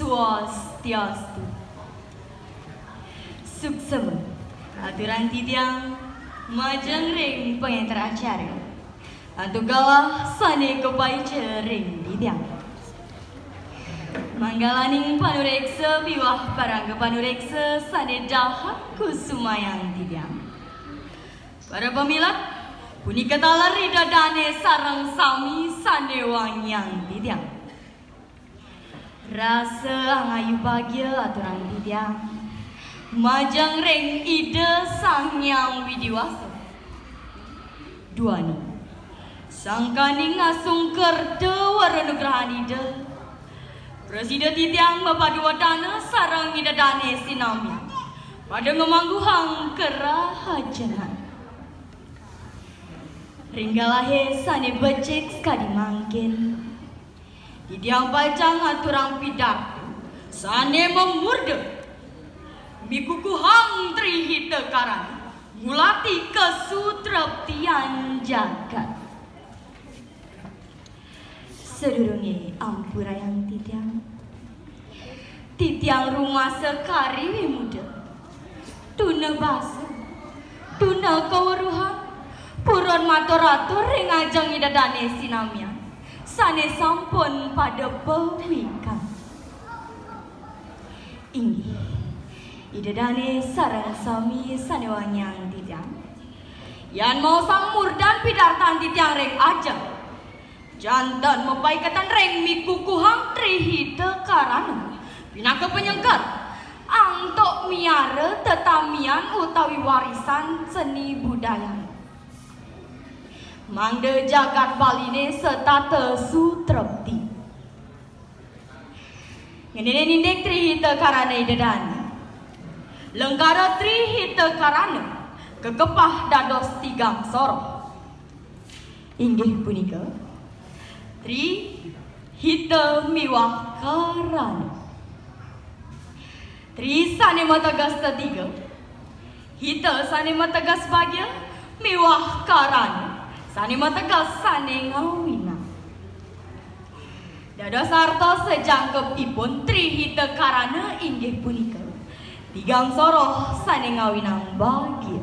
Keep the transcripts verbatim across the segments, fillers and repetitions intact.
Swastiastu. Suksema aturan titiang majeng ring pengantar acara antugalah sane kepai cering titiang manggalaning panureksa biwah parangga panureksa sane jahat kusumayang titiang para pemilat punika talari dadane sarang sami sane wangyang titiang rasa angayu bahagia aturan titiang majang ring ide sang yang widiwasa duani sangkaning asung kerda waranugrahan ide presiden titiang mapadu wadana sarang ida dane sinami pada ngemangguhang kerahajanan ringgalahe sane becek sekali mangkin titiang pajang aturang pidato sane memurde mikukuhang trihita karang mulati kesutreptian jagat sedurunge ampurayang titiang titiang rumah sekari muda tuna basa tuna kaweruhan puron maturatur ring ajang idadane sinamian sane sampun pada pewikan ini idadane sarang sami sanewanyang titiang yan mau samur dan pidartan titiang ring aja jantan mepaikatan ring mikukuhang trihita karana pinaka penyengkat angtok miara tetamian utawi warisan seni budaya mangde jagat baline setata sutrepti ngenene nindek trihita karana idadane lenggara trihita karana kekepah dados tigang soroh inggih punika trihita miwah karana tri sane mategas tetiga hita sane mategas bagya miwah karana sane mategas sane ngawina dados sarta sejangkep ipun trihita karana inggih punika tigang soroh sane ngawinang bahagia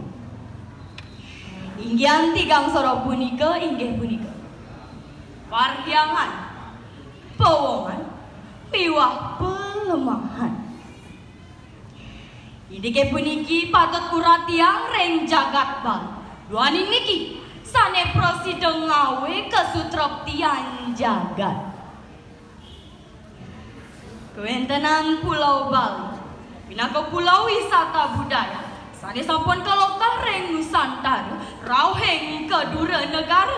inggian tigang soroh punika inggih punika parhyangan pewongan miwah pelemahan indike puniki patut kuratiang ring jagat bal duaning niki sane prosida ngawe kesutreptian jagat kewentenan Pulau Bali pinaka pulau wisata budaya sane sampun kalokah ring Nusantara rauheng kedura negara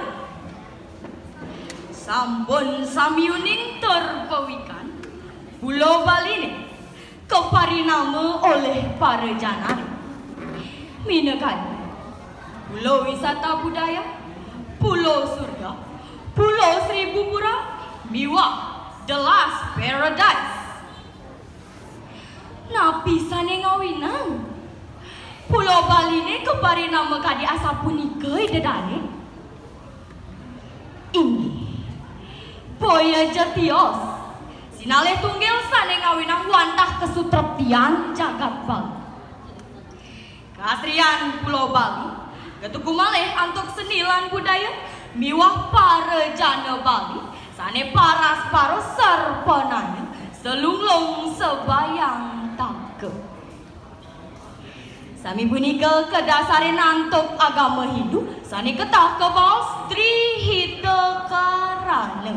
sampun samyuning terpewikan Pulau Bali ini keparinama oleh para janari minakani pulau wisata budaya pulau surga pulau seribu pura miwah the last paradise napi sane ngawinang Pulau Bali ne kepari nama kadi asapunika idadane ini boya jatios sinalih tunggil sane ngawinang wantah kesutreptian jagat Bali keasrian Pulau Bali ketuku malih antuk senilan budaya miwah para jana Bali sane paras paros serpananya selunglung sebayang take sami punika kedasarin antuk agama Hindu sani ketah kebaos trihita karana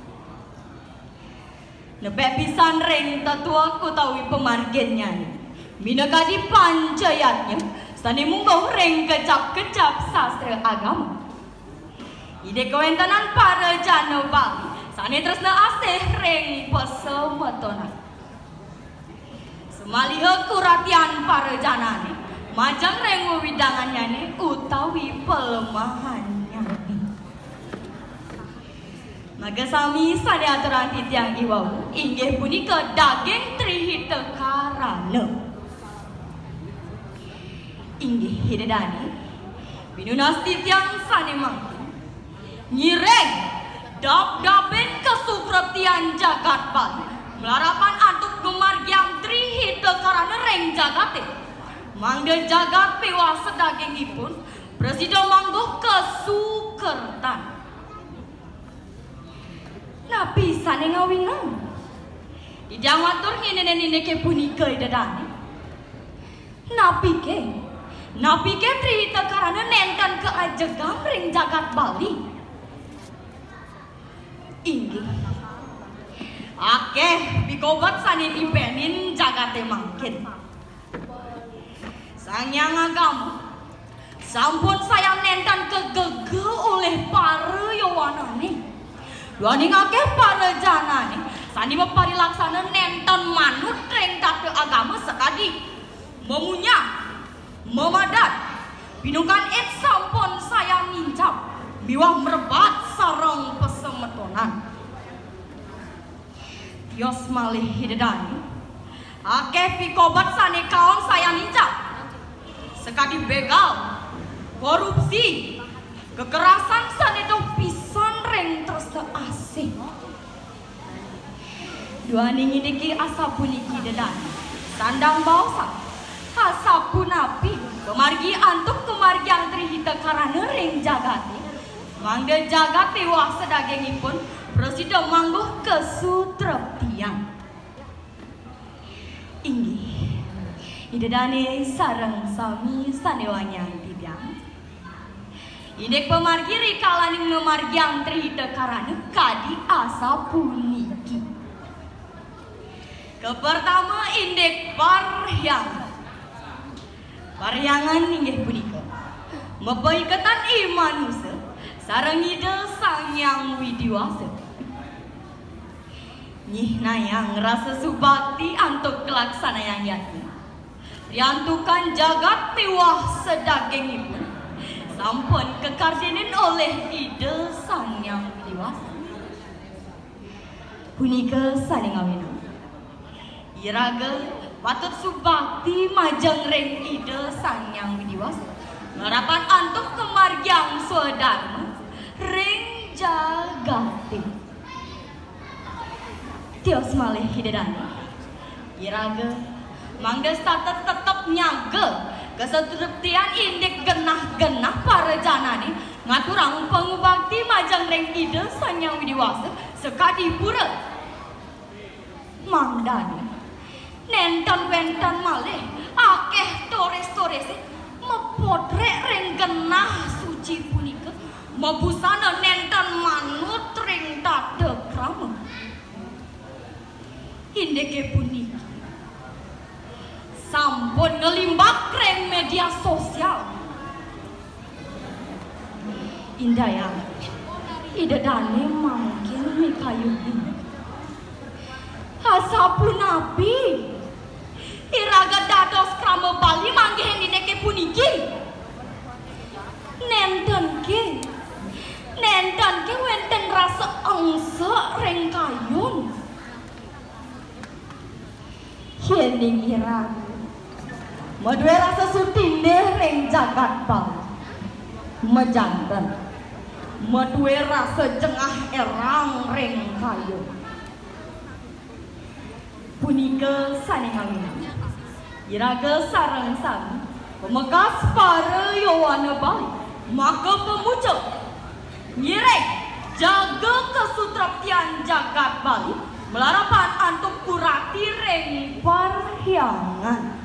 nepek pisan ring tetua kutawi pemargennya minakadi pancayatnya sani munggoh ring kecap-kecap sastra agama ide kewentanan para jana Bali sani tresna asih ring pesemetonan semaliha kuratian para janane majang ring widangannya ni utawi pelemahannya maga sami sane aturan titiang iwau inggih punika daging trihita karana inggih hidadani pinunas titiang sane mangku nyireng dap-dapin kesutreptian jagat Bali melarapan antuk reng jagate. Mangde jagat piwah sedagingipun Presiden mangguh kesukertan. Napi sane ngawinan. Didang matur ngene-nene ke punika idadane. Napi ke Napi ke trihita karana nenten ke ajegam ring jagat Bali. Inggih. Akeh bikobat sane dipenin jagate mangkin. Sangyang agama sampun saya nenten kegege oleh para yawanane. Duaning akeh para janane sani mepari laksana nenten manut reng tate agama sekadi memunya memadat pinungkan it sampun saya nincap biwah merebat sarang pesemetonan. Tios malih hidedani akeh pikobat sani kaon saya nincap sekadi begal, korupsi, kekerasan sanedo pisan reng terus asih. Duaning niki asa puniki dedan, sandang bausa, asa punapi, kemargi antuk kemargi ang trihita karana reng jagate. Mangde jagate wah sedagingipun presiden mangguh kesutreptian. Inggih. Idedane sareng sami sanewanya tibiang. Indek pemargi rikalaning memargi ang trihita karana kadi asa puniki. Kepertama indek paryangan. Paryangan inggih punika mepaiketan imanusa sareng ide Sang Hyang Widiwasa. Nyih nayang rasa subakti antuk kelaksana yang yakin. Diantukan jagat mewah sedagingipun sampun kekardinin oleh ide Sang Hyang Widiwasa. Punika saling awinang. Iraga patut subakti majeng reng ide Sang Hyang Widiwasa. Ngarapan antuk kemargiang swadharma reng jagate. Tios malih hidedane. Iraga mangga status tetep nyaga kesetreptian indek genah-genah para janane ngaturang pangubakti majang reng ide Sang Hyang Widiwasa sekadi pura. Mangdane nenten wenten malih akeh tores-torese mepotrek reng genah suci punika mebusana nenten manut reng tate krama. Indeke puniki sampun ngelimbak reng media sosial. Indah ya, idedane mungkin mikayuni. Asapun nabi, iraga dados krama Bali manggih indeke puniki. Nenten ke, nenten ke wenten rasa angsa reng kayun. Hening iraga. Madue rasa sutine reng jagat Bali mejanten madue rasa jengah erang reng kayu punika saning awinang iraga sareng sami pemegas para yawana Bali maka pemuja nyirek jaga kesutreptian jagat Bali melarapan antuk kurati reng parhyangan.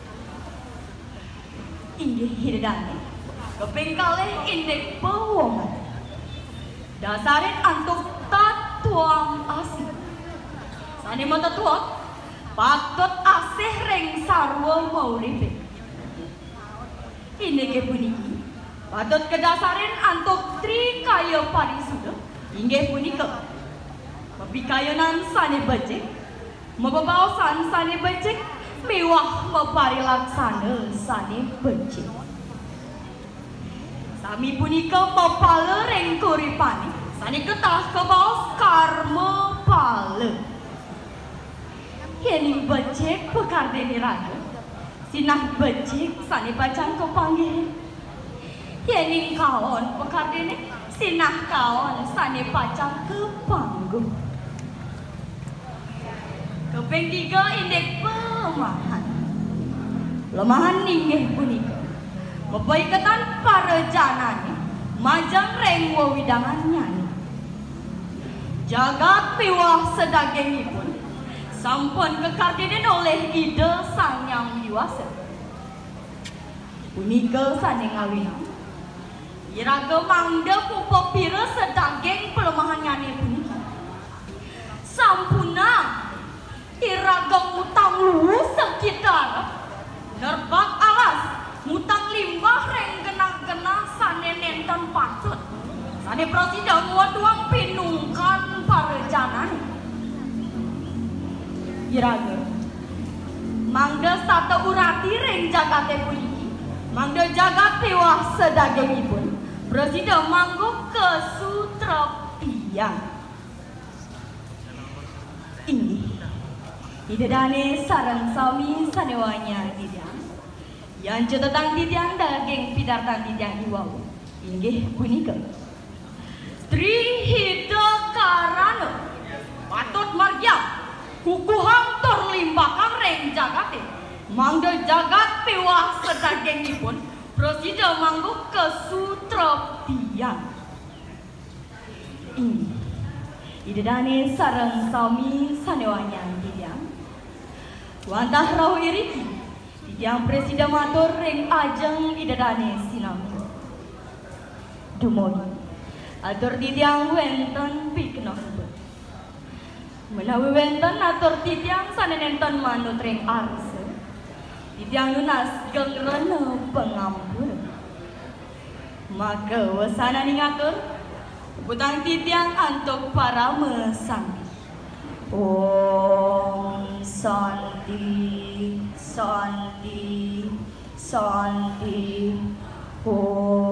Inggih hidedane keping kalih indek pewongan dasarin antuk tatuang asih sani mata tuak patut asih reng sarwa mauripe. Indeke puniki patut kedasarin antuk trikaya parisuda inggih punika pepikayanan sani becik mebebaosan sani becik mewah mepari laksana sani becik. Sami punika mepala reng kuripani sani ketah kebaos karma pala. Yening becik pekardeni raga sinah becik sani pacang kepanggih. Yening kaon pekardeni sinah kaon sani pacang kepanggung. Keping tiga indek pemahan lemahan ninggih punika mepaiketan para janani majang reng wewidangannya jagat piwah sedagingipun sampun kekartinen oleh ide sang yang wiwasa punika sane ngawina iraga mangda pupuk pira sedaging pelemahannya punika sampuna iraga mutang luwes sekitar nerbak alas mutang limbah reng genah-genah sane nenten patut sane presiden waduang pinungkan para janani iraga mangda sata urati reng jagate puniki mangda jagat piwah sedagingipun presiden mangguk kesutrapian ini idedane sareng sami sanewanya didang yang cetetang didang daging pidartan didang iwau inggih punika Tri Hida Karana patut margia kuku hantur limbakang reng jagate mangda jagat piwah sedagingipun presiden mangguk kesutrapian ini idedane sareng sami sanewanya didang wantah rau iriki didang presiden matur ring ajeng idedane sinami dumoni atur didang wenten pikno menawi wenten atur didang sanenenten manut ring arse didang lunas gengrene pengampur maka wasana ningatur butang titiang antuk para mesambi Om Santi Santi Santi Om